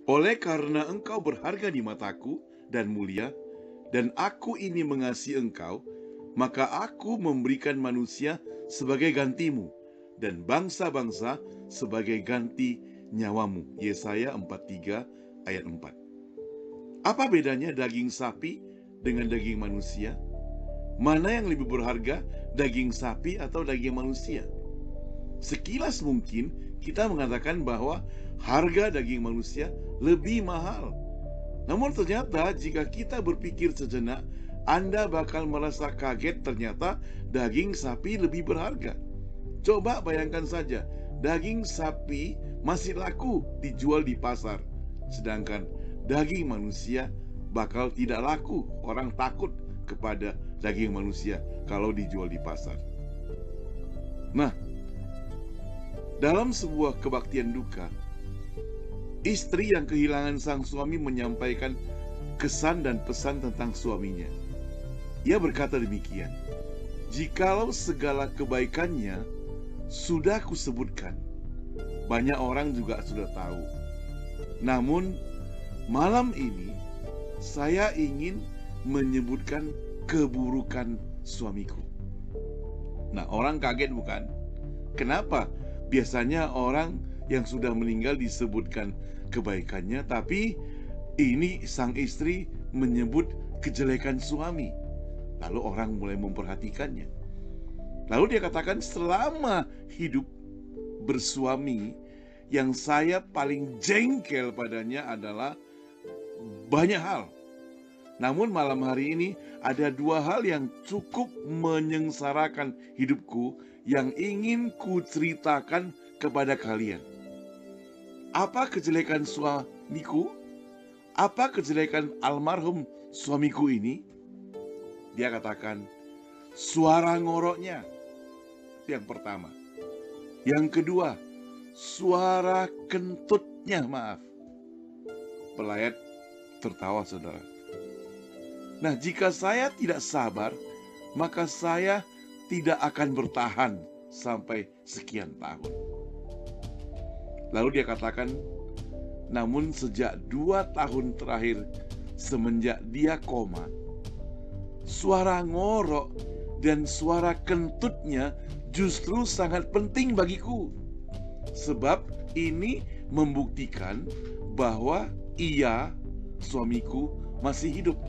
Oleh karena engkau berharga di mataku dan mulia, dan aku ini mengasihi engkau, maka aku memberikan manusia sebagai gantimu, dan bangsa-bangsa sebagai ganti nyawamu. Yesaya 43 ayat 4. Apa bedanya daging sapi dengan daging manusia? Mana yang lebih berharga, daging sapi atau daging manusia? Sekilas mungkin kita mengatakan bahwa harga daging manusia lebih mahal. Namun ternyata jika kita berpikir sejenak, Anda bakal merasa kaget ternyata daging sapi lebih berharga. Coba bayangkan saja, daging sapi masih laku dijual di pasar, sedangkan daging manusia bakal tidak laku. Orang takut kepada daging manusia kalau dijual di pasar. Nah, dalam sebuah kebaktian duka, istri yang kehilangan sang suami menyampaikan kesan dan pesan tentang suaminya. Ia berkata demikian, "Jikalau segala kebaikannya sudah kusebutkan, banyak orang juga sudah tahu. Namun, malam ini saya ingin menyebutkan keburukan suamiku." Nah, orang kaget bukan? Kenapa? Biasanya orang yang sudah meninggal disebutkan kebaikannya, tapi ini sang istri menyebut kejelekan suami. Lalu orang mulai memperhatikannya. Lalu dia katakan, selama hidup bersuami, yang saya paling jengkel padanya adalah banyak hal. Namun malam hari ini ada dua hal yang cukup menyengsarakan hidupku yang ingin ku ceritakan kepada kalian. Apa kejelekan suamiku? Apa kejelekan almarhum suamiku ini? Dia katakan, suara ngoroknya. Itu yang pertama. Yang kedua, suara kentutnya, maaf. Pelayat tertawa, saudara. Nah, jika saya tidak sabar, maka saya tidak akan bertahan sampai sekian tahun. Lalu dia katakan, namun sejak 2 tahun terakhir semenjak dia koma, suara ngorok dan suara kentutnya justru sangat penting bagiku. Sebab ini membuktikan bahwa ia, suamiku, masih hidup.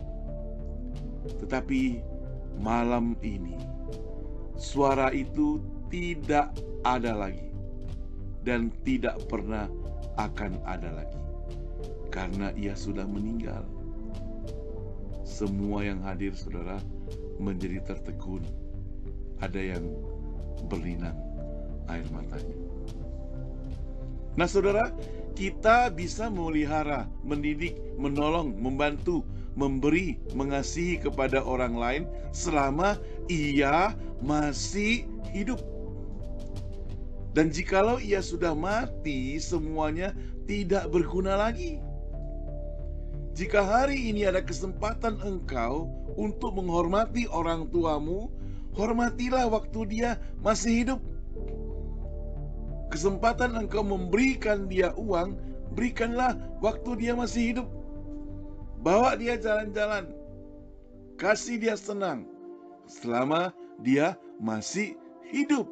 Tetapi malam ini suara itu tidak ada lagi dan tidak pernah akan ada lagi karena ia sudah meninggal. Semua yang hadir, saudara, menjadi tertegun. Ada yang berlinang air matanya. Nah, saudara, kita bisa memelihara, mendidik, menolong, membantu, memberi, mengasihi kepada orang lain selama ia masih hidup. Dan jikalau ia sudah mati, semuanya tidak berguna lagi. Jika hari ini ada kesempatan engkau untuk menghormati orang tuamu, hormatilah waktu dia masih hidup. Kesempatan engkau memberikan dia uang, berikanlah waktu dia masih hidup. Bawa dia jalan-jalan, kasih dia senang selama dia masih hidup.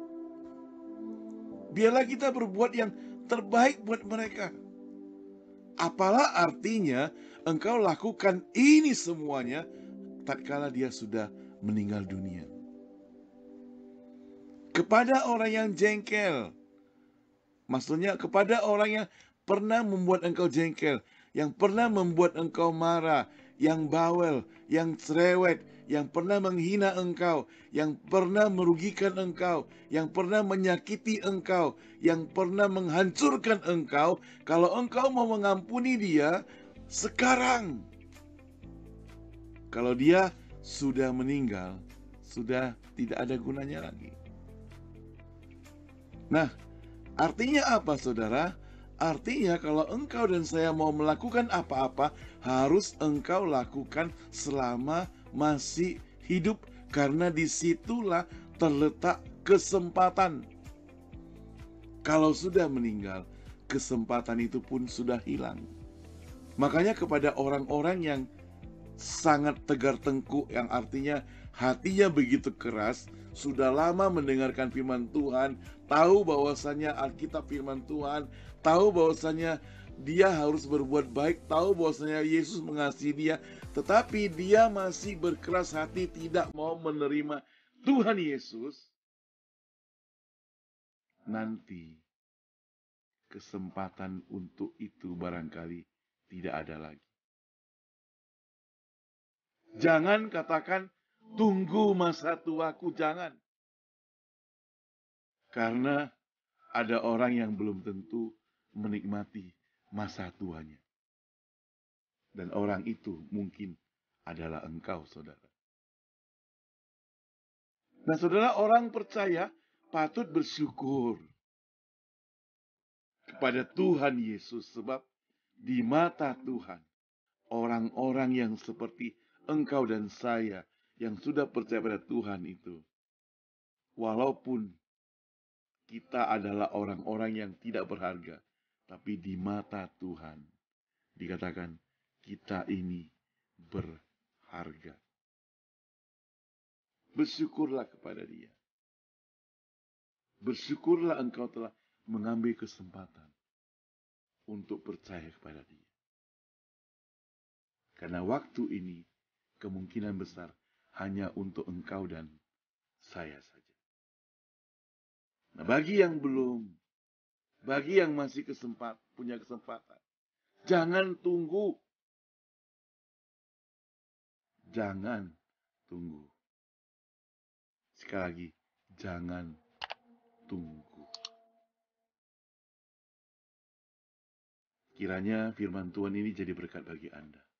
Biarlah kita berbuat yang terbaik buat mereka. Apalah artinya engkau lakukan ini semuanya tatkala dia sudah meninggal dunia. Kepada orang yang jengkel, maksudnya kepada orang yang pernah membuat engkau jengkel, yang pernah membuat engkau marah, yang bawel, yang cerewet, yang pernah menghina engkau, yang pernah merugikan engkau, yang pernah menyakiti engkau, yang pernah menghancurkan engkau. Kalau engkau mau mengampuni dia sekarang, kalau dia sudah meninggal, sudah tidak ada gunanya lagi. Nah, artinya apa, saudara? Artinya kalau engkau dan saya mau melakukan apa-apa, harus engkau lakukan selama masih hidup, karena disitulah terletak kesempatan. Kalau sudah meninggal, kesempatan itu pun sudah hilang. Makanya kepada orang-orang yang sangat tegar tengkuk, yang artinya hatinya begitu keras, sudah lama mendengarkan firman Tuhan, tahu bahwasanya Alkitab firman Tuhan, tahu bahwasanya dia harus berbuat baik, tahu bahwasanya Yesus mengasihi dia, tetapi dia masih berkeras hati tidak mau menerima Tuhan Yesus. Nanti kesempatan untuk itu barangkali tidak ada lagi. Jangan katakan tunggu masa tuaku, jangan. Karena ada orang yang belum tentu menikmati masa tuanya. Dan orang itu mungkin adalah engkau, saudara. Nah, saudara, orang percaya patut bersyukur kepada Tuhan Yesus, sebab di mata Tuhan, orang-orang yang seperti engkau dan saya yang sudah percaya pada Tuhan itu, walaupun kita adalah orang-orang yang tidak berharga, tapi di mata Tuhan dikatakan kita ini berharga. Bersyukurlah kepada Dia. Bersyukurlah engkau telah mengambil kesempatan untuk percaya kepada Dia. Karena waktu ini kemungkinan besar hanya untuk engkau dan saya saja. Nah, bagi yang belum, bagi yang masih punya kesempatan, jangan tunggu. Jangan tunggu. Sekali lagi, jangan tunggu. Kiranya firman Tuhan ini jadi berkat bagi Anda.